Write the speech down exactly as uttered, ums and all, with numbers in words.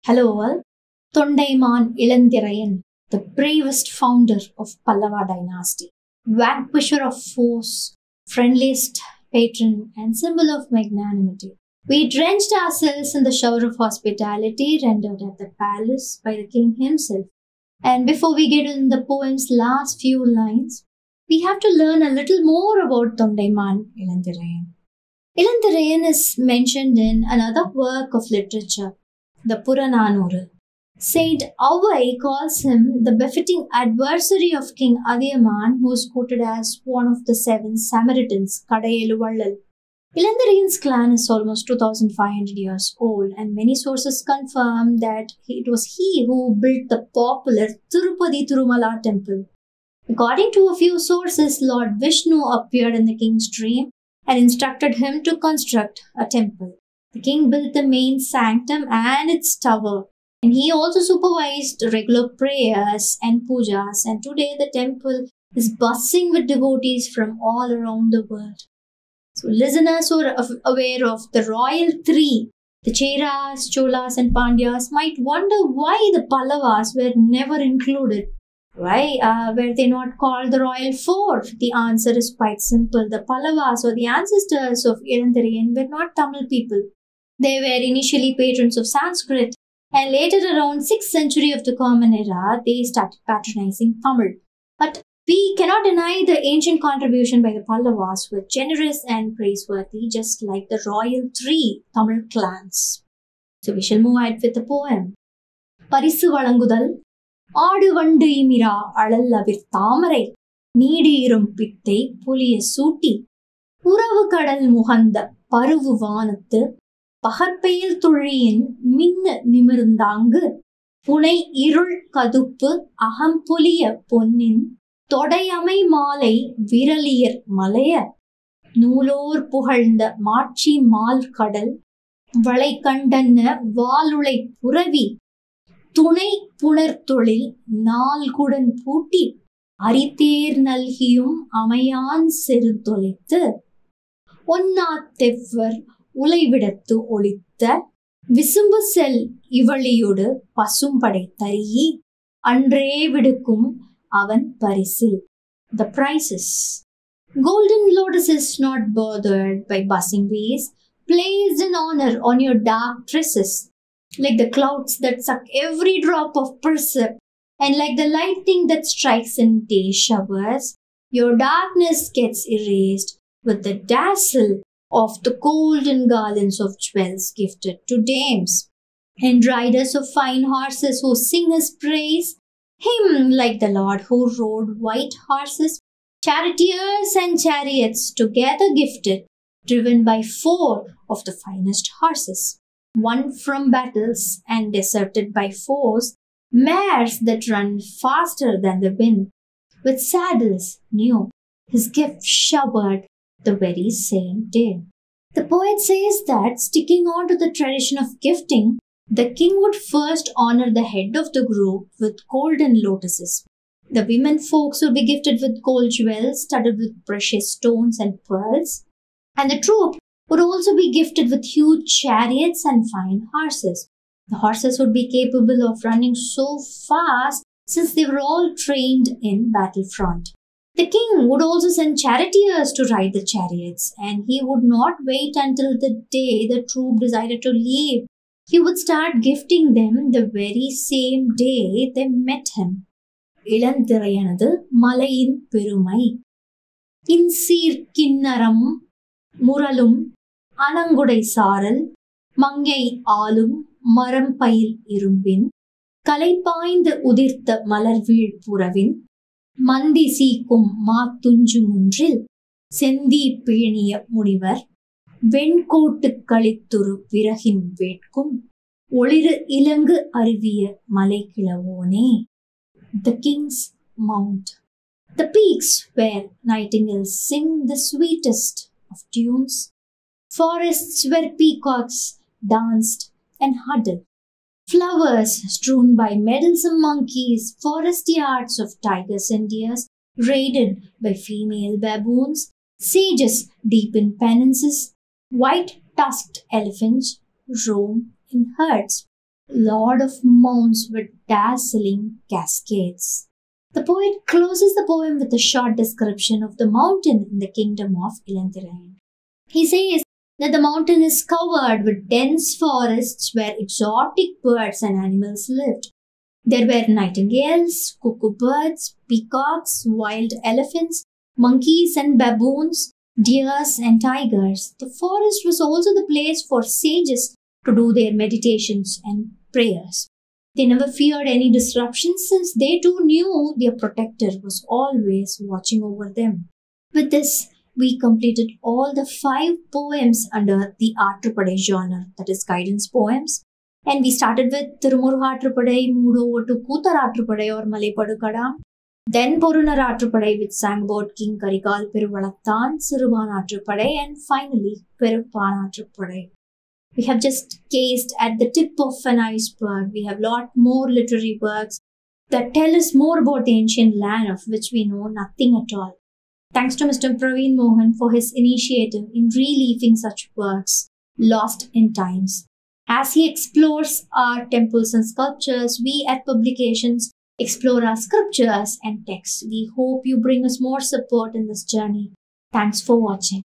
Hello all. Thondaimandalam Ilanthiraiyan, the bravest founder of Pallava dynasty, vanquisher of foes, friendliest patron and symbol of magnanimity. We drenched ourselves in the shower of hospitality rendered at the palace by the king himself. And before we get in the poem's last few lines, we have to learn a little more about Thondaimandalam Ilanthiraiyan. Ilanthiraiyan is mentioned in another work of literature, the Perumpaanaatrupadai. Saint Avai calls him the befitting adversary of King Ilanthiraiyan, who is quoted as one of the seven Samaritans, Kadayelu Vallal. Ilanthiraiyan's clan is almost two thousand five hundred years old, and many sources confirm that it was he who built the popular Tirupati Tirumala temple. According to a few sources, Lord Vishnu appeared in the king's dream and instructed him to construct a temple. The king built the main sanctum and its tower, and he also supervised regular prayers and pujas, and today the temple is buzzing with devotees from all around the world. So listeners who are aware of the royal three, the Cheras, Cholas and Pandyas, might wonder why the Pallavas were never included. Why uh, were they not called the royal four? The answer is quite simple. The Pallavas, or the ancestors of Ilanthiraiyan, were not Tamil people. They were initially patrons of Sanskrit, and later, around sixth century of the Common Era, they started patronizing Tamil. But we cannot deny the ancient contribution by the Pallavas, who were generous and praiseworthy, just like the royal three Tamil clans. So we shall move ahead with the poem. Parisu Valangudal Aadu Vandu Imira Alallavir Thamarai Needirum Pittai Puliya Sooti Uravu Kadal Muhanda Paruvu Vaanathu பகற்பெயில் துழியின் மின்ன நிமிர்ந்தாங்கு புனை இருள் கதுப்பு அகம்பொலிய பொன்னின் தொடையமை மாலை விரலியர் மலைய நூலோர் புகழ்ந்த மாட்சி mall கடல் வளை கண்டன்ன வாலுளை புரவி துணை புணர்தொழில் நால்குடன் பூட்டி அரிதேர் நல்கியும் அமையான் செரு தொலைத்து ஒன்னாத்தெவ்வர் உலைவிடத்து ஒளித்த விசும்பு செல் இவளியோடு பசும்படை தரியி அன்றே விடுக்கும் அவன் பரிசில். The prizes. Golden lotus is not bothered by buzzing bees, placed in honor on your dark tresses, like the clouds that suck every drop of percept, and like the lightning that strikes in day showers, your darkness gets erased with the dazzle of the golden garlands of jewels gifted to dames, and riders of fine horses who sing his praise, him like the Lord who rode white horses, charioteers and chariots together gifted, driven by four of the finest horses, won from battles and deserted by foes, mares that run faster than the wind, with saddles new, his gift showered the very same day. The poet says that, sticking on to the tradition of gifting, the king would first honor the head of the group with golden lotuses. The women folks would be gifted with gold jewels studded with precious stones and pearls, and the troop would also be gifted with huge chariots and fine horses. The horses would be capable of running so fast since they were all trained in battlefront. The king would also send charioteers to ride the chariots, and he would not wait until the day the troop decided to leave. He would start gifting them the very same day they met him. Ilanthiraiyanadu Malayin Perumai Insir Kinnaram Muralum Anangudai Saral Mangai Alum Marampayil Irumbin Kalaipaindu Udirtha Malarvil Puravin மந்தி சீக்கும் மாத்துஞ்சு முன்றில் செந்தி பேணிய முனிவர் வெண்கோட்டு களித்துரு விறகின் வேட்கும் ஒளிரு இலங்கு அருவிய மலை கிழவோனே. The King's Mount. The peaks where nightingales sing the sweetest of tunes, forests where peacocks danced and huddled, flowers strewn by meddlesome monkeys, forest yards of tigers and deers, raided by female baboons, sages deep in penances, white-tusked elephants roam in herds. lot of mounds with dazzling cascades. The poet closes the poem with a short description of the mountain in the kingdom of Ilanthiraiyan. He says that the mountain is covered with dense forests where exotic birds and animals lived. There were nightingales, cuckoo birds, peacocks, wild elephants, monkeys and baboons, deers and tigers. The forest was also the place for sages to do their meditations and prayers. They never feared any disruptions since they too knew their protector was always watching over them. With this, we completed all the five poems under the Aatrupadai genre, that is guidance poems. And we started with Perumpaanaatrupadai, moved over to Kootharaatrupadai or Malaipadu then Perumpaanaatrupadai, which sang about King Karikal Peruvalathan, Siruvaanaatrupadai, and finally Perumpaanaatrupadai. We have just gazed at the tip of an iceberg. We have a lot more literary works that tell us more about the ancient land of which we know nothing at all. Thanks to Mister Praveen Mohan for his initiative in relieving such works lost in times. As he explores our temples and sculptures, we at Publications explore our scriptures and texts. We hope you bring us more support in this journey. Thanks for watching.